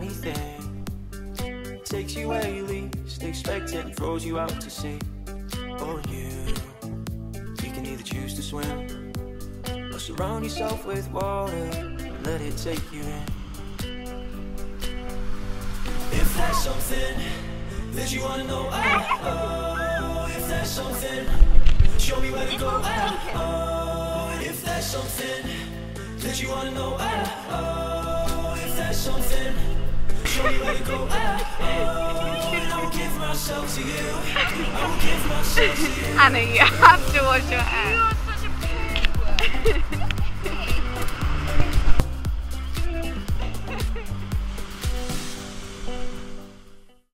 funny thing. Takes you where you least expect it and throws you out to sea. Oh, you can either choose to swim or surround yourself with water and let it take you in. If there's something that you wanna know, oh, if there's something, show me where to go, oh, and if there's something that you wanna know, oh, if there's something, show me where to go, oh, and I will give myself to you, I will give myself to you. Anna, you have to wash your hair.